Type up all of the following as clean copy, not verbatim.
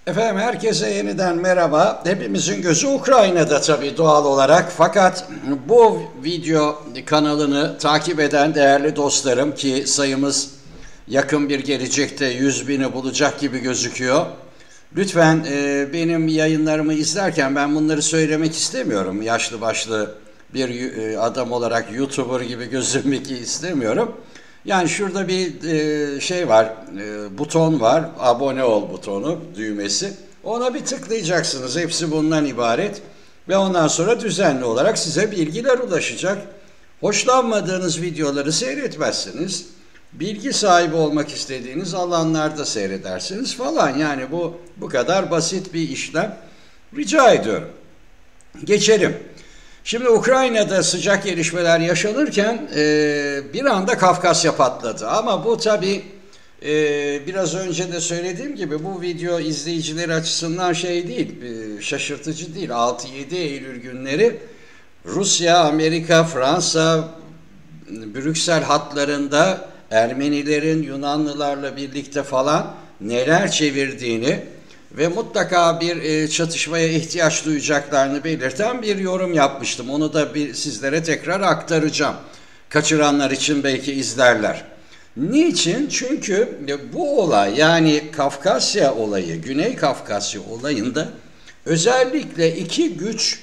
Efendim herkese yeniden merhaba. Hepimizin gözü Ukrayna'da tabii doğal olarak. Fakat bu video kanalını takip eden değerli dostlarım ki sayımız yakın bir gelecekte 100.000'i bulacak gibi gözüküyor. Lütfen benim yayınlarımı izlerken ben bunları söylemek istemiyorum. Yaşlı başlı bir adam olarak YouTuber gibi gözükmek istemiyorum. Yani şurada bir şey var, buton var, abone ol butonu, düğmesi. Ona bir tıklayacaksınız, hepsi bundan ibaret. Ve ondan sonra düzenli olarak size bilgiler ulaşacak. Hoşlanmadığınız videoları seyretmezsiniz. Bilgi sahibi olmak istediğiniz alanlarda seyredersiniz falan. Yani bu kadar basit bir işlem. Rica ediyorum. Geçelim. Şimdi Ukrayna'da sıcak gelişmeler yaşanırken bir anda Kafkasya patladı. Ama bu tabii biraz önce de söylediğim gibi bu video izleyicileri açısından şey değil, şaşırtıcı değil. 6-7 Eylül günleri Rusya, Amerika, Fransa, Brüksel hatlarında Ermenilerin Yunanlılarla birlikte falan neler çevirdiğini ve mutlaka bir çatışmaya ihtiyaç duyacaklarını belirten bir yorum yapmıştım. Onu da sizlere tekrar aktaracağım. Kaçıranlar için belki izlerler. Niçin? Çünkü bu olay, yani Kafkasya olayı, Güney Kafkasya olayında özellikle iki güç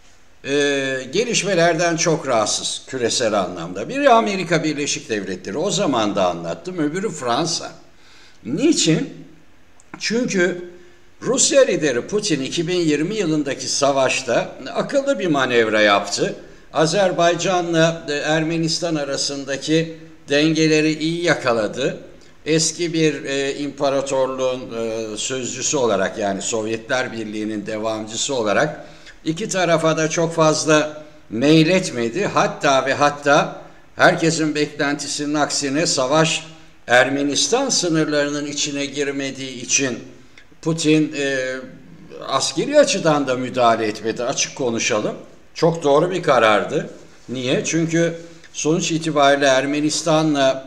gelişmelerden çok rahatsız küresel anlamda. Biri Amerika Birleşik Devletleri, o zaman da anlattım, öbürü Fransa. Niçin? Çünkü Rusya lideri Putin 2020 yılındaki savaşta akıllı bir manevra yaptı. Azerbaycan'la Ermenistan arasındaki dengeleri iyi yakaladı. Eski bir imparatorluğun sözcüsü olarak, yani Sovyetler Birliği'nin devamcısı olarak iki tarafa da çok fazla meyletmedi. Hatta herkesin beklentisinin aksine savaş Ermenistan sınırlarının içine girmediği için Putin askeri açıdan da müdahale etmedi, açık konuşalım. Çok doğru bir karardı. Niye? Çünkü sonuç itibariyle Ermenistan'la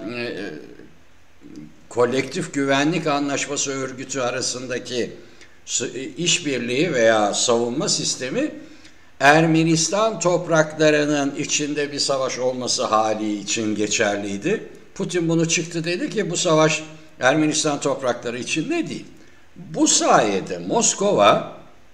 Kolektif Güvenlik Anlaşması örgütü arasındaki işbirliği veya savunma sistemi Ermenistan topraklarının içinde bir savaş olması hali için geçerliydi. Putin bunu çıktı dedi ki bu savaş Ermenistan toprakları içinde değil. Bu sayede Moskova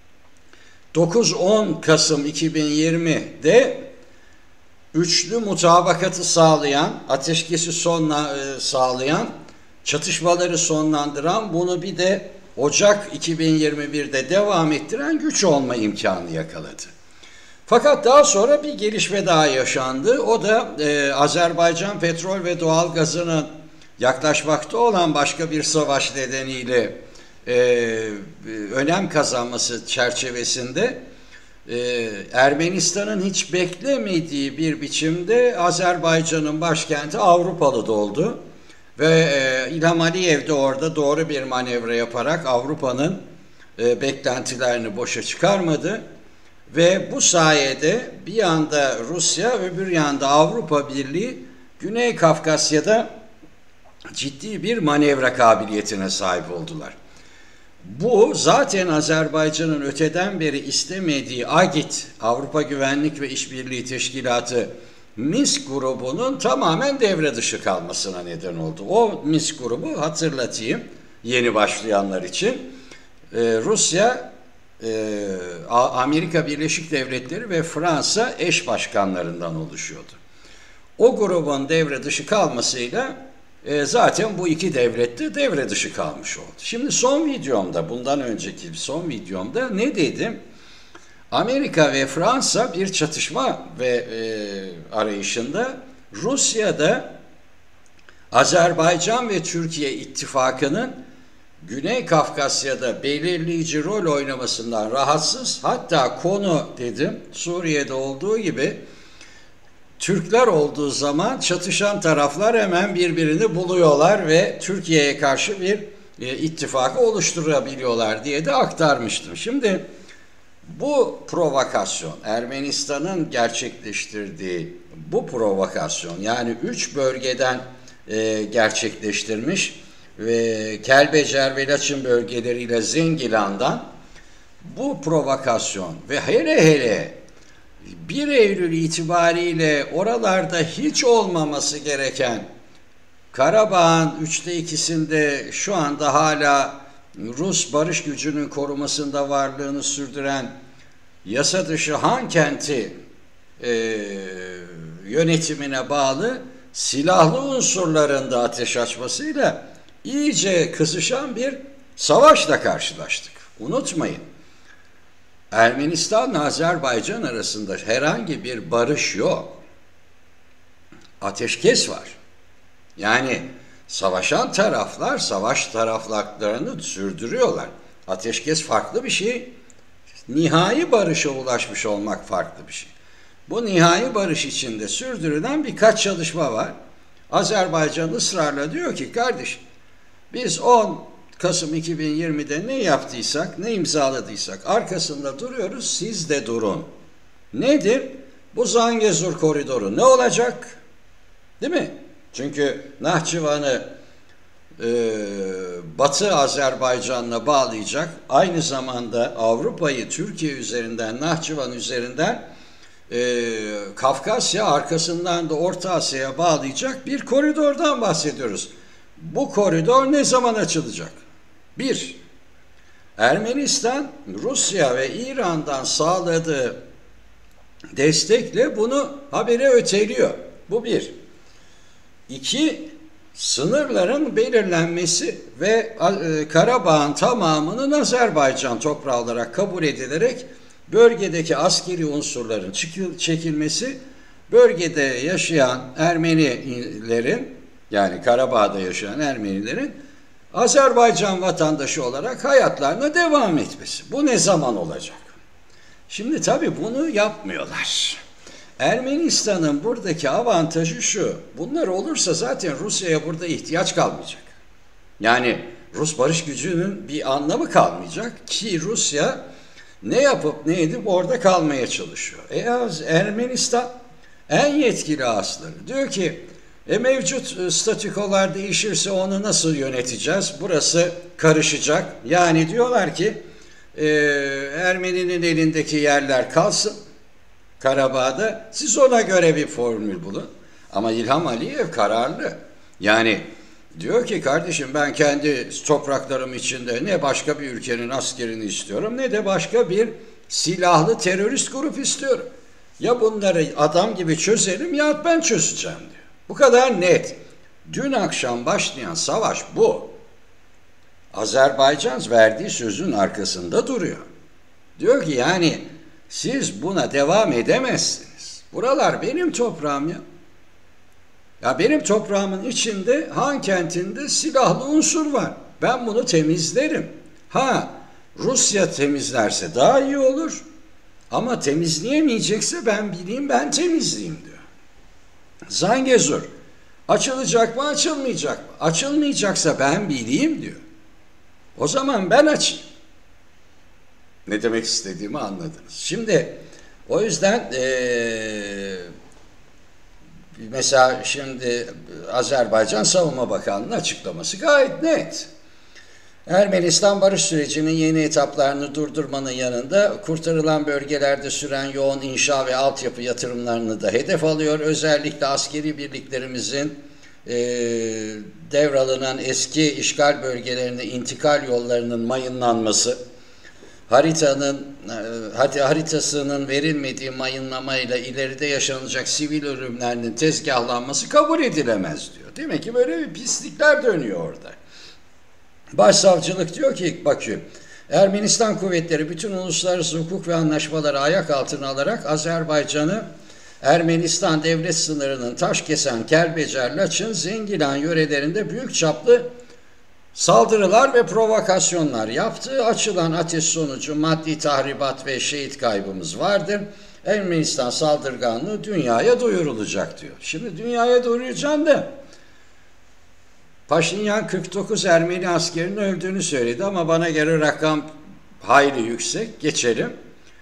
9-10 Kasım 2020'de üçlü mutabakatı sağlayan, ateşkesi sağlayan, çatışmaları sonlandıran, bunu bir de Ocak 2021'de devam ettiren güç olma imkanı yakaladı. Fakat daha sonra bir gelişme daha yaşandı. O da Azerbaycan petrol ve doğal gazının yaklaşmakta olan başka bir savaş nedeniyle önem kazanması çerçevesinde Ermenistan'ın hiç beklemediği bir biçimde Azerbaycan'ın başkenti Avrupalı oldu. Ve İlham Aliyev de orada doğru bir manevra yaparak Avrupa'nın beklentilerini boşa çıkarmadı. Ve bu sayede bir yanda Rusya, öbür yanda Avrupa Birliği Güney Kafkasya'da ciddi bir manevra kabiliyetine sahip oldular. Bu zaten Azerbaycan'ın öteden beri istemediği AGİT, Avrupa Güvenlik ve İşbirliği Teşkilatı Minsk grubunun tamamen devre dışı kalmasına neden oldu. O Minsk grubu, hatırlatayım yeni başlayanlar için, Rusya, Amerika Birleşik Devletleri ve Fransa eş başkanlarından oluşuyordu. O grubun devre dışı kalmasıyla zaten bu iki devlet de devre dışı kalmış oldu. Şimdi son videomda, bundan önceki son videomda ne dedim? Amerika ve Fransa bir çatışma ve arayışında, Rusya'da Azerbaycan ve Türkiye ittifakının Güney Kafkasya'da belirleyici rol oynamasından rahatsız. Hatta konu dedim, Suriye'de olduğu gibi Türkler olduğu zaman çatışan taraflar hemen birbirini buluyorlar ve Türkiye'ye karşı bir ittifakı oluşturabiliyorlar diye de aktarmıştım. Şimdi bu provokasyon, Ermenistan'ın gerçekleştirdiği bu provokasyon, yani 3 bölgeden gerçekleştirmiş ve Kelbecer ve Laçın bölgeleriyle Zengilan'dan bu provokasyon ve hele 1 Eylül itibariyle oralarda hiç olmaması gereken Karabağ'ın 2'sinde şu anda hala Rus barış gücünün korumasında varlığını sürdüren yasa dışı Han kenti yönetimine bağlı silahlı unsurların da ateş açmasıyla iyice kızışan bir savaşla karşılaştık. Unutmayın, Ermenistan Azerbaycan arasında herhangi bir barış yok. Ateşkes var. Yani savaşan taraflar savaş taraflarını sürdürüyorlar. Ateşkes farklı bir şey. Nihai barışa ulaşmış olmak farklı bir şey. Bu nihai barış içinde sürdürülen birkaç çalışma var. Azerbaycan ısrarla diyor ki kardeş, biz 10 Kasım 2020'de ne yaptıysak, ne imzaladıysak arkasında duruyoruz, siz de durun. Nedir? Bu Zangezur koridoru ne olacak? Değil mi? Çünkü Nahçıvan'ı Batı Azerbaycan'la bağlayacak, aynı zamanda Avrupa'yı Türkiye üzerinden, Nahçıvan üzerinden Kafkasya, arkasından da Orta Asya'ya bağlayacak bir koridordan bahsediyoruz. Bu koridor ne zaman açılacak? 1. Ermenistan, Rusya ve İran'dan sağladığı destekle bunu habire öteliyor. Bu 1. 2. Sınırların belirlenmesi ve Karabağ'ın tamamının Azerbaycan toprağı olarak kabul edilerek bölgedeki askeri unsurların çekilmesi, bölgede yaşayan Ermenilerin, yani Karabağ'da yaşayan Ermenilerin Azerbaycan vatandaşı olarak hayatlarına devam etmesi. Bu ne zaman olacak? Şimdi tabii bunu yapmıyorlar. Ermenistan'ın buradaki avantajı şu: bunlar olursa zaten Rusya'ya burada ihtiyaç kalmayacak. Yani Rus barış gücünün bir anlamı kalmayacak ki Rusya ne yapıp ne edip orada kalmaya çalışıyor. Ermenistan en yetkili ağızları diyor ki mevcut statükolar değişirse onu nasıl yöneteceğiz? Burası karışacak. Yani diyorlar ki Ermeninin elindeki yerler kalsın Karabağ'da, siz ona göre bir formül bulun. Ama İlham Aliyev kararlı. Yani diyor ki kardeşim, ben kendi topraklarım içinde ne başka bir ülkenin askerini istiyorum ne de başka bir silahlı terörist grup istiyorum. Ya bunları adam gibi çözelim ya ben çözeceğim diyor. Bu kadar net. Dün akşam başlayan savaş bu. Azerbaycan verdiği sözün arkasında duruyor. Diyor ki yani siz buna devam edemezsiniz. Buralar benim toprağım ya. Ya benim toprağımın içinde Han kentinde silahlı unsur var. Ben bunu temizlerim. Rusya temizlerse daha iyi olur. Ama temizleyemeyecekse ben bileyim, ben temizleyeyim diyor. Zangezur açılacak mı, açılmayacak mı? Açılmayacaksa ben bileyim diyor. O zaman ben açayım. Ne demek istediğimi anladınız. Şimdi o yüzden mesela şimdi Azerbaycan Savunma Bakanlığı'nın açıklaması gayet net. Ermenistan barış sürecinin yeni etaplarını durdurmanın yanında kurtarılan bölgelerde süren yoğun inşa ve altyapı yatırımlarını da hedef alıyor. Özellikle askeri birliklerimizin devralınan eski işgal bölgelerine intikal yollarının mayınlanması, haritasının verilmediği mayınlamayla ileride yaşanacak sivil ölümlerinin tezgahlanması kabul edilemez diyor. Demek ki böyle bir pislikler dönüyor orada. Başsavcılık diyor ki bakıyorum, Ermenistan kuvvetleri bütün uluslararası hukuk ve anlaşmaları ayak altına alarak Azerbaycan'ı Ermenistan devlet sınırının Taşkesen, Kelbecer, Laçın, Zengilan yörelerinde büyük çaplı saldırılar ve provokasyonlar yaptı. Açılan ateş sonucu maddi tahribat ve şehit kaybımız vardır. Ermenistan saldırganlığı dünyaya duyurulacak diyor. Şimdi dünyaya duyuracağım da Paşinyan 49 Ermeni askerinin öldüğünü söyledi ama bana göre rakam hayli yüksek. Geçelim.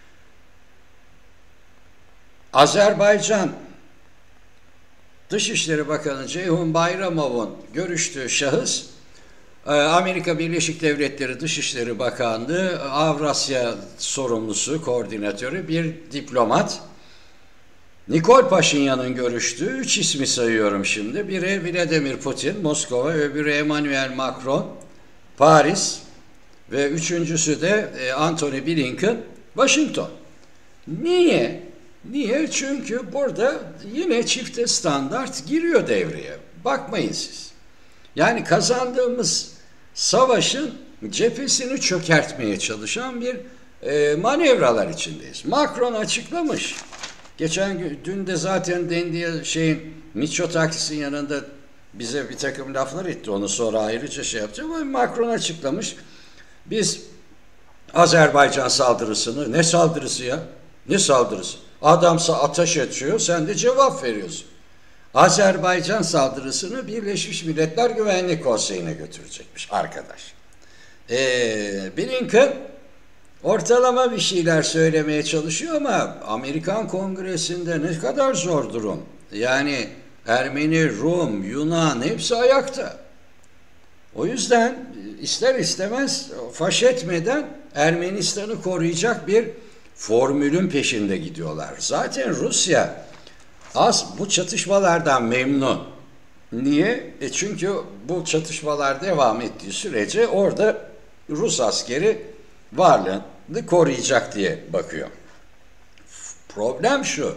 Azerbaycan Dışişleri Bakanı Ceyhun Bayramov'un görüştüğü şahıs Amerika Birleşik Devletleri Dışişleri Bakanlığı Avrasya sorumlusu, koordinatörü bir diplomat. Nikol Paşinyan'ın görüştüğü 3 ismi sayıyorum şimdi. Biri Vladimir Putin, Moskova, öbürü Emmanuel Macron, Paris ve üçüncüsü de Antony Blinken, Washington. Niye? Niye? Çünkü burada yine çifte standart giriyor devreye. Bakmayın siz. Yani kazandığımız savaşın cephesini çökertmeye çalışan bir manevralar içindeyiz. Macron açıklamış. Geçen gün, dün de zaten dendiği Mitsotakis'in yanında bize bir takım laflar etti. Onu sonra ayrıca yapacağım ama Macron açıklamış. Biz Azerbaycan saldırısını, ne saldırısı ya? Ne saldırısı? Adamsa ateş ediyor, sen de cevap veriyorsun. Azerbaycan saldırısını Birleşmiş Milletler Güvenlik Konseyi'ne götürecekmiş arkadaş. Blinken ortalama bir şeyler söylemeye çalışıyor ama Amerikan Kongresi'nde ne kadar zor durum. Yani Ermeni, Rum, Yunan hepsi ayakta. O yüzden ister istemez faş etmeden Ermenistan'ı koruyacak bir formülün peşinde gidiyorlar. Zaten Rusya bu çatışmalardan memnun. Niye? Çünkü bu çatışmalar devam ettiği sürece orada Rus askeri varlığını koruyacak diye bakıyor. Problem şu.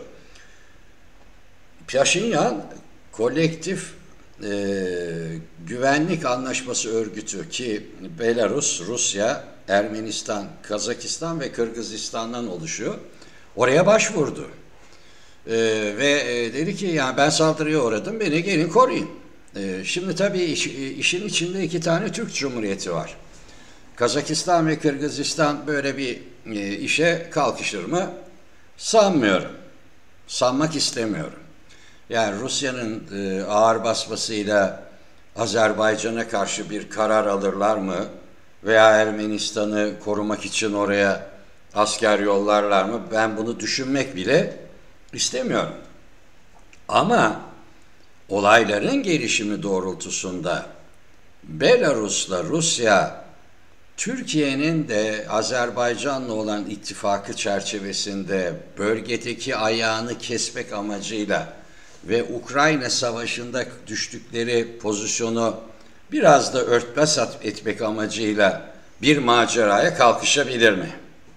Paşinyan kolektif güvenlik anlaşması örgütü ki Belarus, Rusya, Ermenistan, Kazakistan ve Kırgızistan'dan oluşuyor. Oraya başvurdu. Ve dedi ki yani ben saldırıya uğradım, beni gelin koruyun. Şimdi tabii işin içinde 2 tane Türk Cumhuriyeti var. Kazakistan ve Kırgızistan böyle bir işe kalkışır mı? Sanmıyorum. Sanmak istemiyorum. Yani Rusya'nın ağır basmasıyla Azerbaycan'a karşı bir karar alırlar mı? Veya Ermenistan'ı korumak için oraya asker yollarlar mı? Ben bunu düşünmek bile istemiyorum. Ama olayların gelişimi doğrultusunda Belarus'la Rusya, Türkiye'nin de Azerbaycan'la olan ittifakı çerçevesinde bölgedeki ayağını kesmek amacıyla ve Ukrayna Savaşı'nda düştükleri pozisyonu biraz da örtbas etmek amacıyla bir maceraya kalkışabilir mi?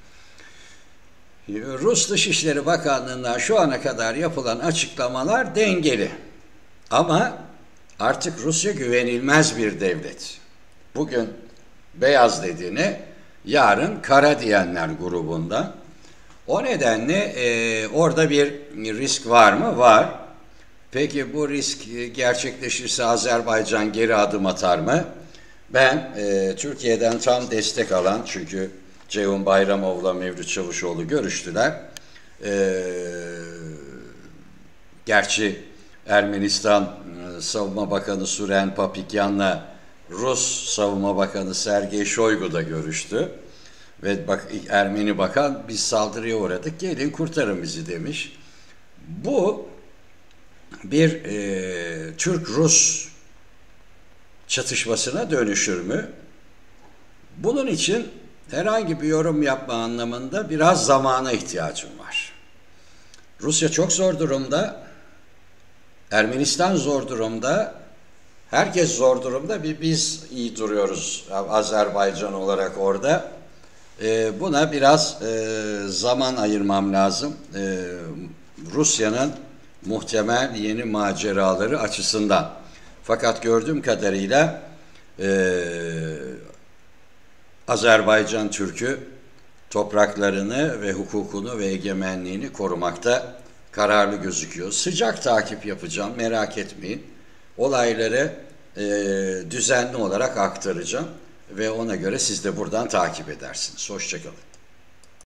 Rus Dışişleri Bakanlığı'ndan şu ana kadar yapılan açıklamalar dengeli. Ama artık Rusya güvenilmez bir devlet. Bugün beyaz dediğine yarın kara diyenler grubunda. O nedenle orada bir risk var mı? Var. Peki bu risk gerçekleşirse Azerbaycan geri adım atar mı? Ben Türkiye'den tam destek alan, çünkü Ceyhun Bayramov'la Mevlüt Çavuşoğlu görüştüler. Gerçi Ermenistan Savunma Bakanı Suren Papikyan'la Rus Savunma Bakanı Sergey Shoigu da görüştü. Ve Ermeni Bakan biz saldırıya uğradık, gelin kurtarın bizi demiş. Bu bir Türk-Rus çatışmasına dönüşür mü? Bunun için herhangi bir yorum yapma anlamında biraz zamana ihtiyacım var. Rusya çok zor durumda, Ermenistan zor durumda, herkes zor durumda, biz iyi duruyoruz Azerbaycan olarak orada. Buna biraz zaman ayırmam lazım. Rusya'nın muhtemel yeni maceraları açısından. Fakat gördüğüm kadarıyla Azerbaycan Türk'ü topraklarını ve hukukunu ve egemenliğini korumakta kararlı gözüküyor. Sıcak takip yapacağım, merak etmeyin. Olayları düzenli olarak aktaracağım ve ona göre siz de buradan takip edersiniz. Hoşça kalın.